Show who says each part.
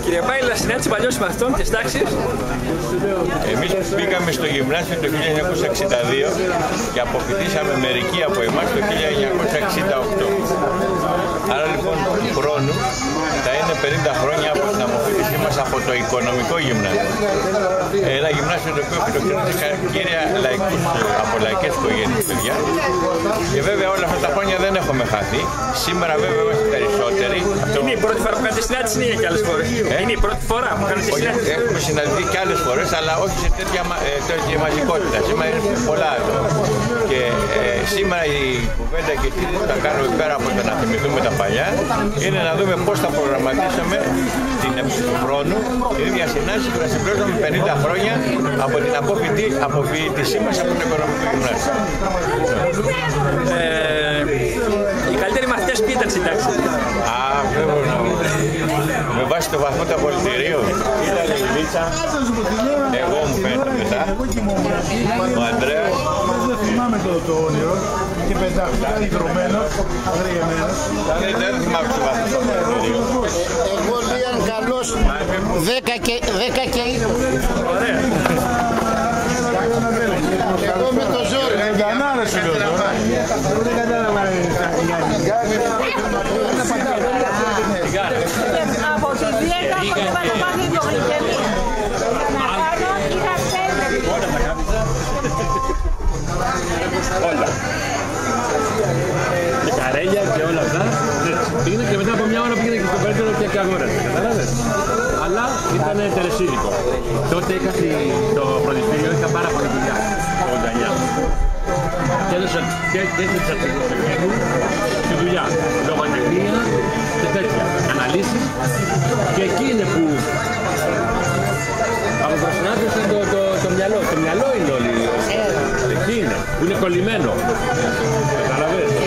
Speaker 1: Κύριε Πάιλα, συνάντηση παλιών συμμαθητών της τάξης.
Speaker 2: Εμείς πήγαμε στο γυμνάσιο το 1962 και αποφοιτήσαμε μερικοί από εμάς το 1968. Άρα λοιπόν του χρόνου θα είναι 50 χρόνια από την αποφοίτησή μας από το οικονομικό γυμνάσιο. Ένα γυμνάσιο το οποίο φιλοξενούσε κύρια από λαϊκές οικογένειες παιδιά. Και βέβαια όλα αυτά τα χρόνια δεν έχουμε χαθεί. Σήμερα βέβαια είμαστε περισσότεροι.
Speaker 1: Είναι η πρώτη φορά που κάνετε συνάντηση ή και άλλες φορές? Είναι η πρώτη φορά που κάνετε συνάντηση?
Speaker 2: Έχουμε συναντηθεί και άλλες φορές, αλλά όχι σε τέτοια μαζικότητα. Σήμερα είναι πολλά άτομα. Και σήμερα η κουβέντα και τι θα κάνουμε πέρα από το να θυμηθούμε τα παλιά είναι να δούμε πώς θα προγραμματίσουμε την εποχή του χρόνου την ίδια συνάντηση που θα συμπληρώσουμε 50 χρόνια από την αποφοίτησή μας από το οικονομικό γυμνάσιο.
Speaker 1: Οι καλύτεροι μαθητές ποιοι ήταν στην τάξη?
Speaker 2: Με βάση το βαθμό του απολυτηρίου ήταν η Λίτσα, εγώ μου φαίνεται μετά, ο Ανδρέας.
Speaker 3: Δεν θυμάμαι το όνειρο και πετάχτηκα ιδρωμένος, αγριεμένος.
Speaker 2: Δεν θυμάμαι το βαθμό του απολυτηρίου.
Speaker 4: Εγώ Λίαν καλός 10 και 20.
Speaker 1: Ωραία.
Speaker 4: Εγώ με το ζόρι.
Speaker 3: Κανάρα σου λέω τώρα. Δεν κατάλαβα.
Speaker 5: Από τη δίαιτα έχω να πάθει υπογλυκαιμία. Να κάνω είχα στέλνει.
Speaker 6: Όλα. Και καρέλια και όλα αυτά. Πήγαινε και μετά από μια ώρα πήγαινε και στο πέρτερο και αγόρασε. Καταλάβες. Αλλά ήταν τελεσίδικο. Τότε είχα το φροντιστήριο, είχα πάρα πολύ δουλειά. Το 89. Και έδωσα και τις αρχηγούς μου στη δουλειά. Λογοτεχνία και τέτοια. Αναλύσεις. Και εκεί είναι που αποπροσυνάδευσε το μυαλό. Το μυαλό είναι όλοι. Εκεί είναι. Που είναι κολλημένο. Καταλαβαίνεις.